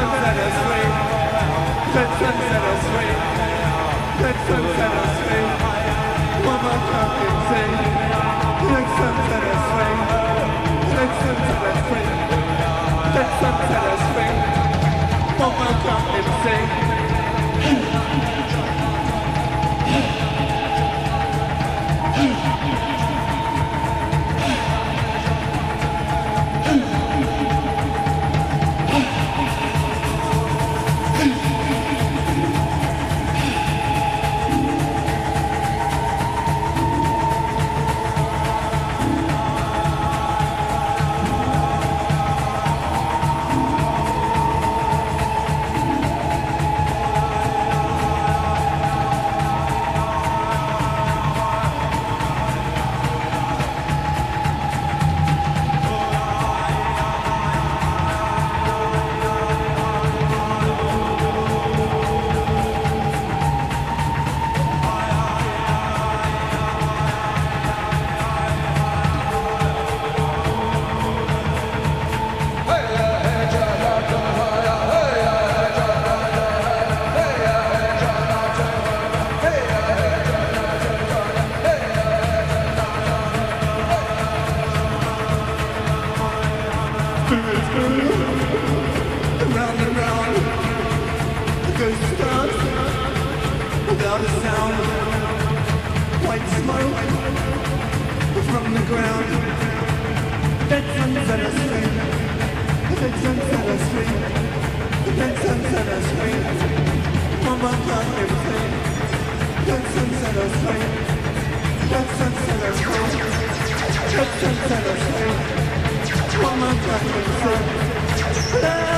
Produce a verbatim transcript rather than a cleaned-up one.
sunset us free. Let sunset us free. Let sunset us free. One more time and sing. Let sunset us free. Let sunset us free. Let sunset us free. One more time and sing. Round and round, the ghost starts without a sound. White smoke from the ground. That sunset us free. That sunset us free. That sunset us free. One more time, everything. That sunset us free. That sunset us free. That sunset us free. One more time, everything.